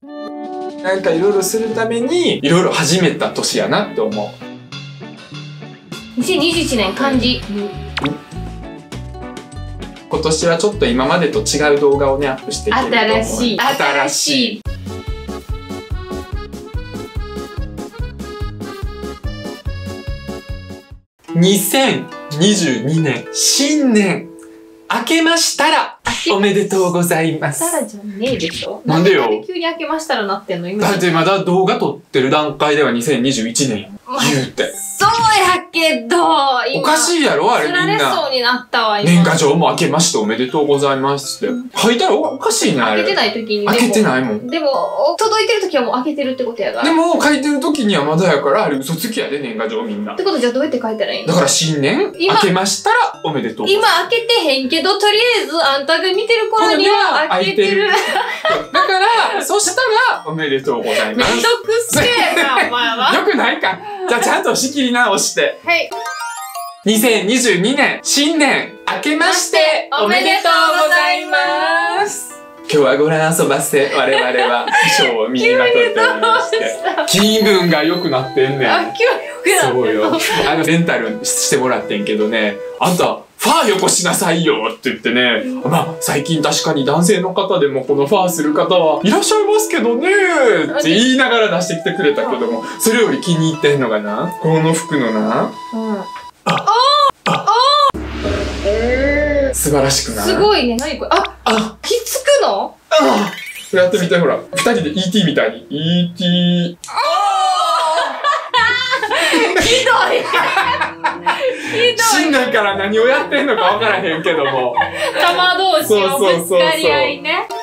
なんかいろいろするためにいろいろ始めた年やなって思う。 2021年漢字。 今年はちょっと今までと違う動画をねアップしていけると思う。 新しい。 新しい。2022年新年明けましたらおめでとうございます。 たらじゃねえでしょ。 なんでよ。 急に明けましたらなってんの今。 だってまだ動画撮ってる段階では2021年言うて。 そうやけど、 おかしいやろあれみんな。 釣られそうになったわ今。 年賀状も明けましておめでとうございますって書いたらおかしいねあれ。 開けてない時に。 開けてないもん。 でも届いてる時はもう開けてるってことやから。 でも書いてる時にはまだやからあれ嘘つきやで年賀状みんな。 ってことじゃあどうやって書いたらいいの？ だから新年明けましたらおめでとう。 今開けてへんけどとりあえずあんたが見てる頃には開けてる。 だからそしたらおめでとうございます。 めんどくせえなお前は。 よくないか。じゃあちゃんと仕切り直して。 はい。 2022年新年明けましておめでとうございます。今日はご覧遊ばせ我々は衣装を身にまとっておりまして気分が良くなってんねん。 あ、今日良くなってんの？ そうよ。レンタルしてもらってんけどね、あんたファーよこしなさいよって言ってね、まあ最近確かに男性の方でもこのファーする方はいらっしゃいますけどねって言いながら出してきてくれたけども、それより気に入ってんのがな、この服のな、素晴らしくない？ すごいね。何これ？ひっつくの？ やってみてほら、二人で ET みたいに ET。 ひどい。ひどい。 新年から何をやってんのかわからへんけども。 玉同士をぶつかり合いね。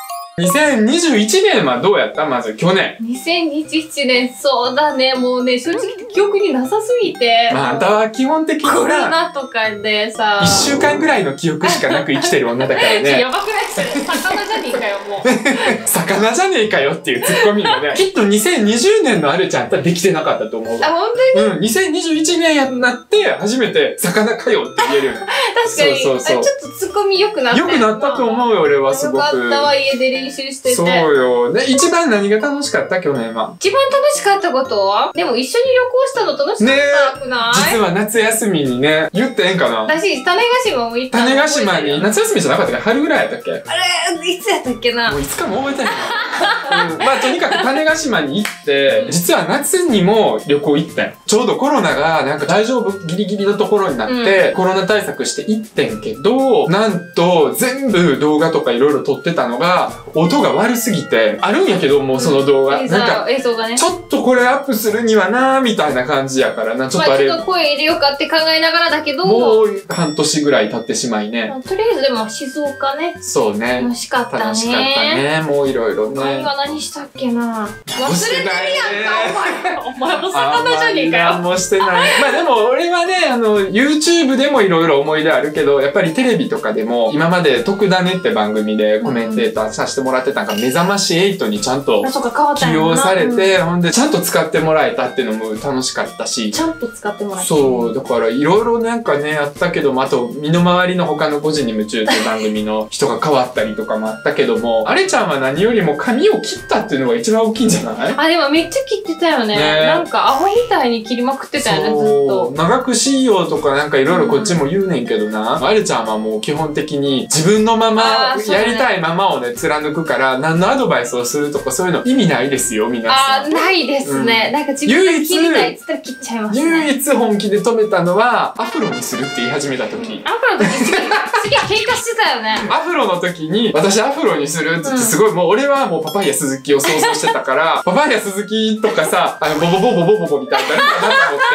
2021年はどうやった？まず去年。 2021年、そうだね。もうね、正直記憶になさすぎて。 まあ、あんたは基本的にコロナとかでさ。 1週間ぐらいの記憶しかなく生きてる女だからね。 やばくない？それ魚じゃねえかよ、もう。 魚じゃねえかよっていうツッコミもね。きっと2020年のあるちゃんとはできてなかったと思うわ。 あ、本当に？ 2021年になって初めて魚かよって言える。 確かに。そうそうそう。ちょっとツッコミ良くなった。 良くなったと思うよ、俺はすごく。 よかったわ、家で練習してて。 そうよ。で、一番何が楽しかった去年は。 一番楽しかったことは？でも一緒に旅行したの楽しかったくない？ 実は夏休みにね、言ってええんかな？ 私、種子島も行ったの。 種子島に、夏休みじゃなかったっけ？春ぐらいやったっけ？ あれ、いつやったっけな？ もういつかも覚えてないな。まあとにかく種子島に行って、実は夏にも旅行行ったよ。ちょうどコロナがなんか大丈夫ギリギリのところになって、コロナ対策して行ってんけど、なんと全部動画とかいろいろ撮ってたのが、音が悪すぎて、あるんやけどもうその動画。なんか、 映像がね。 ちょっとこれアップするにはなーみたいな感じやからな。ちょっとあれ。 ちょっと声入れようかって考えながらだけど。 もう半年ぐらい経ってしまいね。 とりあえずでも静岡ね。 そうね。 楽しかったね。 楽しかったね。もういろいろね。 何が何したっけな。忘れてるやんか、お前。お前も魚じゃねえかよ。 何もしてない。まあでも俺はね、YouTube でもいろいろ思い出あるけど、やっぱりテレビとかでも、今まで特ダネって番組でコメンテーターさせてもらってたんが、目覚まし8にちゃんと起用されて、ほんでちゃんと使ってもらえたっていうのも楽しかったし。 ちゃんと使ってもらえた。 そう、だからいろいろなんかね、あったけども、あと身の回りの他の5時に夢中っていう番組の人が変わったりとかもあったけども、あれちゃんは何よりも髪を切ったっていうのが一番大きいんじゃない？ あ、でもめっちゃ切ってたよね。なんかアホみたいに切りまくってたよね、ずっと。 長くしようとかなんかいろいろこっちも言うねんけどな。あれちゃんはもう基本的に自分のまま、やりたいままをね、貫くから、何のアドバイスをするとかそういうの意味ないですよ、皆さん。 あ、ないですね。なんか自分で切りたいって言ったら切っちゃいますね。 唯一本気で止めたのは、アフロにするって言い始めた時。 アフロの時、次は喧嘩してたよね。 アフロの時に、私アフロにするって言って、すごい、もう俺はもうパパイヤ鈴木を想像してたから、パパイヤ鈴木とかさ、ボボボボボボボみたいになるかなと思って。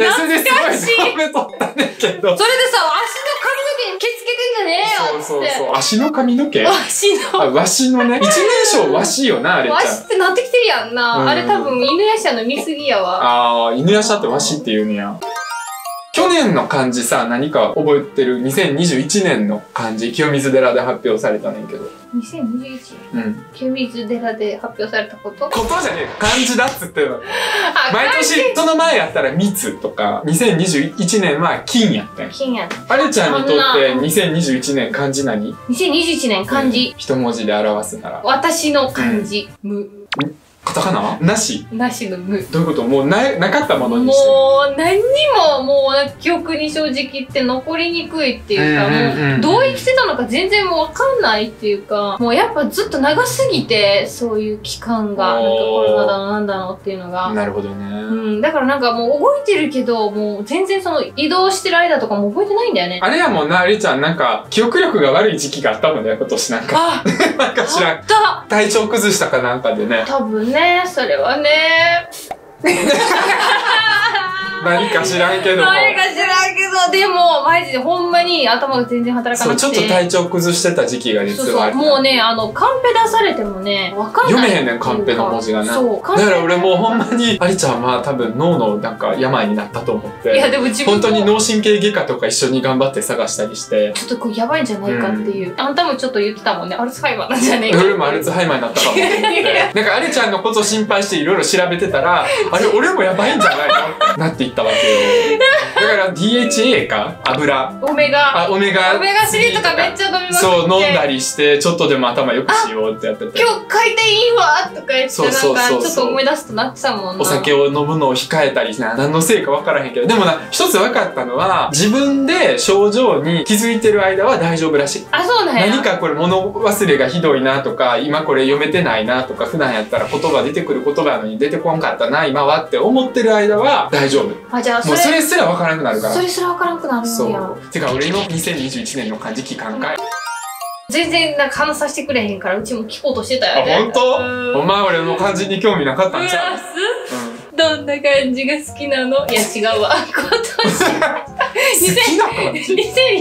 で、それですごい褒めとったねんけど。 それでさ、足の髪の毛に毛つけてんじゃねえよって。 そうそうそう。足の髪の毛？ 足の。 わしのね。一人称わしよな、あれちゃん。 わしってなってきてるやんな。あれ多分犬夜叉の見過ぎやわ。 ああ、犬夜叉ってわしって言うねや。去去年の漢字さ、何か覚えてる？ 2021 年の漢字、清水寺で発表されたねんけど。 2021 うん。 清水寺で発表されたこと？ ことじゃねえ、漢字だっつってるの。毎年、その前やったら密とか、2021年は金やったんや。 金やった。 あれちゃんにとって2021年漢字何？ 2021年漢字。 一文字で表すなら。 私の漢字。無。 カタカナなし？ なしの無。 どういうこと？もうなかったものにして。 もう何にももう記憶に正直言って残りにくいっていうか、もうどう生きてたのか全然もうわかんないっていうか、もうやっぱずっと長すぎて、そういう期間が、なんかコロナだのなんだのっていうのが。 なるほどね。 うん、だからなんかもう動いてるけど、もう全然その移動してる間とかも覚えてないんだよね。 あれやもんな、りちゃんなんか記憶力が悪い時期があったもんね、今年なんか。 あなんか知らん。体調崩したかなんかでね。 多分ね、それはね。 何か知らんけども。 何か知らんけど、でも、マジでほんまに頭が全然働かなくて。 そう、ちょっと体調崩してた時期が実はある。 そうそう、もうね、カンペ出されてもね、わかんない。 読めへんねん、カンペの文字がな。 そう。 だから俺もうほんまに、ありちゃんは多分脳のなんか病になったと思って。 いや、でも自分本当に脳神経外科とか一緒に頑張って探したりして。 ちょっとこれやばいんじゃないかっていう。あんたもちょっと言ってたもんね、アルツハイマーなんじゃねえか。 俺もアルツハイマーになったかもと思って。なんかありちゃんのことを心配していろいろ調べてたら、あれ俺もやばいんじゃないのなっていったわけよ。だから DHA か油。 オメガ 3 とかめっちゃ飲みます。 そう、飲んだりして、ちょっとでも頭良くしようってやってて。 今日回転いいわとか言って、なんかちょっと思い出すとなってたもんな。 お酒を飲むのを控えたりな、何のせいか分からへんけど。でもな、一つ分かったのは、自分で症状に気づいてる間は大丈夫らしい。 あ、そうなんや。 何かこれ物忘れがひどいなとか、今これ読めてないなとか、普段やったら言葉出てくる言葉やのに出てこんかったな、今はって思ってる間は大丈夫。 あ、じゃあもうそれすら分からなくなるから。 それすら分からなくなるんや。 そう。てか俺の2021年の漢字期間かい。 全然なんか話させてくれへんから、うちも聞こうとしてたよね。 あ、ほんと？お前俺の漢字に興味なかったんちゃう？ どんな感じが好きなの？いや違うわ。今年。 好きな感じ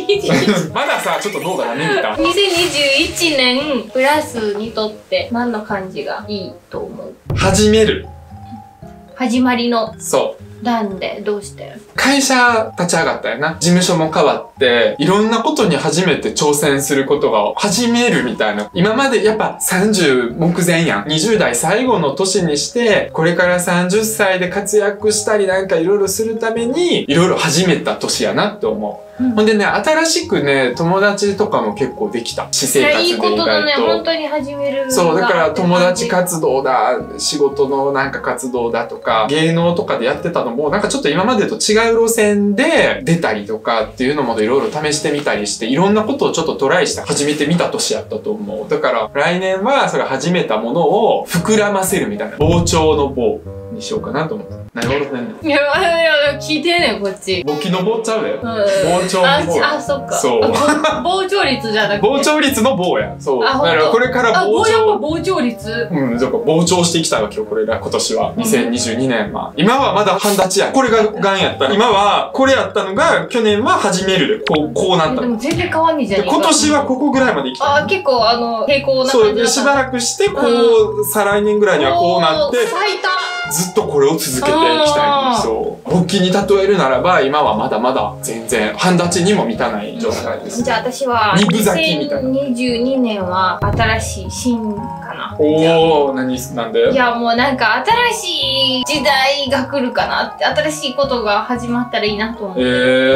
2021 まださ、ちょっと脳が何見た ?2021 年プラスにとって何の漢字がいいと思う？ 始める。 始まりの。 そう。 なんでどうして会社立ち上がったよな。事務所も変わって、いろんなことに初めて挑戦することが始めるみたいな。今までやっぱ30目前やん。20代最後の年にして、これから30歳で活躍したりなんかいろいろするために、いろいろ始めた年やなって思う。ほんでね、新しくね、友達とかも結構できた。私生活でいいことだね、本当に始める。 そう、だから友達活動だ、仕事のなんか活動だとか、芸能とかでやってたのも、なんかちょっと今までと違う路線で出たりとかっていうのもいろいろ試してみたりして、いろんなことをちょっとトライして始めてみた年やったと思う。だから来年はそれ始めたものを膨らませるみたいな。膨張の棒にしようかなと思って。何笑ってんの？ いや、聞いてんねん、こっち。 簿記の棒ちゃうだよ。膨張の棒。 あ、そっか。 そう。 膨張率じゃなくて。 膨張率の棒や。そう。だあ、 からこれから膨張。やっぱ膨張率。 うん、だから膨張していきたいわけよ、これら、今年は。2022年は。今はまだ半立ちや。これがガンやった。今は、これやったのが、去年は始めるで、こうなった。 でも全然変わんねえじゃん。 今年はここぐらいまでいきたい。 あ、結構平行な感じ。 そう、で、しばらくして、再来年ぐらいにはこうなって、ずっとこれを続けていきたい。そう。簿記に例えるならば、今はまだまだ全然、半立ちにも満たない状態です。 じゃあ私は、2022年は新しい新かな。 おー、なんで？ いや、もうなんか新しい時代が来るかなって、新しいことが始まったらいいなと思って。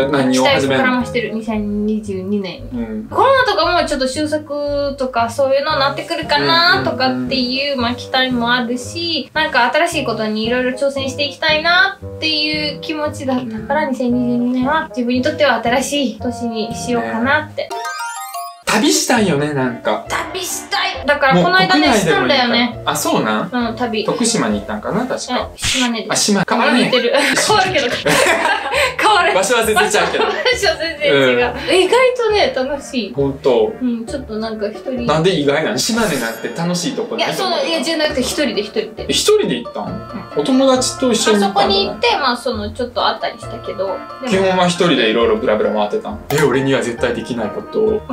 何を始めるの？ 期待膨らましてる、2022年に。コロナとかもちょっと収束とかそういうのになってくるかなとかっていう、まあ期待もあるし、なんか新しいことにいろいろ挑戦していきたいなっていう気持ちだったから、2022年は自分にとっては新しい年にしようかなって。 旅したいよね、なんか。 旅したい。だからこの間ね、したんだよね。 あ、そうなん？ うん、旅。 徳島に行ったんかな、確か。 島根です。 あ、島根。変わらねえ。変わるけど。変わる。 場所は全然ちゃうけど。 場所は全然違う。意外とね、楽しい。 ほんと。 うん、ちょっとなんか一人。 なんで意外なの？島根なんて楽しいとこない。 いや、そう、いや、じゃなくて一人で。 一人で行ったん？お友達と一緒に行ったん？ あそこに行って、まあ、ちょっと会ったりしたけど。 基本は一人でいろいろブラブラ回ってたん？俺には絶対できないことを。 また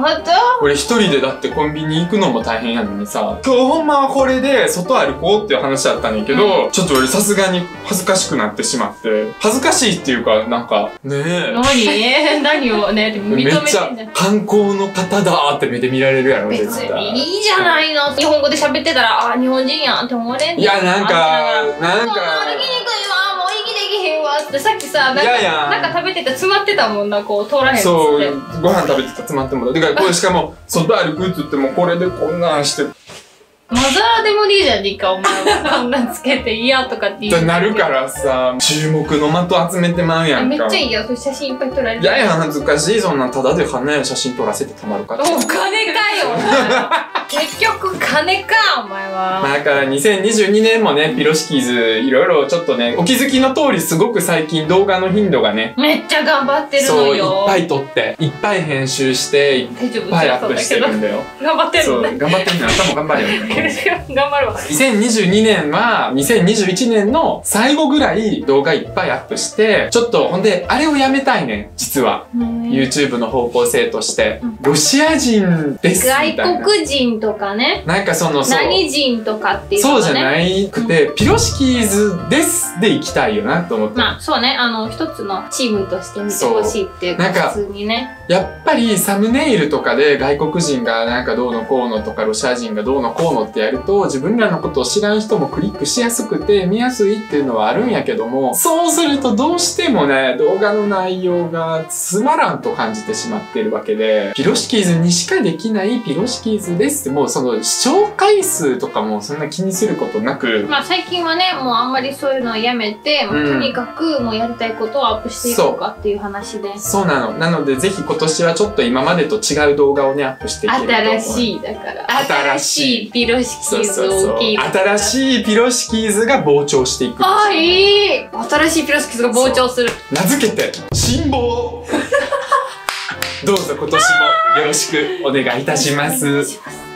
俺一人でだってコンビニ行くのも大変やのにさ、今日ほんまはこれで外歩こうっていう話だったんだけど、ちょっと俺さすがに恥ずかしくなってしまって、恥ずかしいっていうかなんかねえ何をねって認めてんじゃん。 めっちゃ観光の方だーって目で見られるやろ。 別にいいじゃないの。日本語で喋ってたら、あ、日本人やんって思われんねん。 いやなんか歩きにくいわ、もう息できへんわってさっきさ、なんか食べてて詰まってたもんな、こう通らへんっつって。 そう、ご飯食べてたら詰まってもらう。だからこれしかも外歩くって言ってもこれでこんなんしてマザーでもいいじゃん、リカ、お前は。こんなんつけて嫌とかって言う。 なるからさ、注目の的集めてまうやんか。 めっちゃいいよ、写真いっぱい撮られて。 いやいや、恥ずかしい。そんなんただで花や写真撮らせてたまるかって。 お金かよ、お前。結局金か、お前は。 だから2022年もね、ピロシキーズいろいろちょっとね、お気づきの通りすごく最近動画の頻度がね、 めっちゃ頑張ってるのそう、いよ。 っぱい撮って、いっぱい編集して、いっぱいアップしてるんだよ。 頑張ってるそう、 んだ。 頑張ってるんだよ。頭頑張れよ。 頑張るわ。 2022年は2021年の最後ぐらい動画いっぱいアップして、ちょっとほんであれをやめたいねん、実は。YouTube の方向性として、ロシア人ですみたいな。 外国人とかね。 なんかその何人とかっていうのね。そうじゃないくて、ピロシキーズですでいきたいよなと思って。 まあそうね、一つのチームとして見てほしいっていうか、普通にね。 やっぱりサムネイルとかで外国人がなんかどうのこうのとかロシア人がどうのこうのってやると、自分らのことを知らん人もクリックしやすくて見やすいっていうのはあるんやけども、そうするとどうしてもね、動画の内容がつまらんと感じてしまってるわけで、ピロシキーズにしかできないピロシキーズですって、もうその視聴回数とかもそんな気にすることなく、 まあ最近はね、もうあんまりそういうのをやめて、とにかくもうやりたいことをアップしていこうかっていう話で。 そうなの。なのでぜひ今年はちょっと今までと違う動画をね、アップしていけると思う。 新しい、だから。新しいピロシキーズを大きい。 新しいピロシキーズが膨張していく。 あ、いい！新しいピロシキーズが膨張する。 名付けて、辛抱どうぞ今年もよろしくお願いいたします。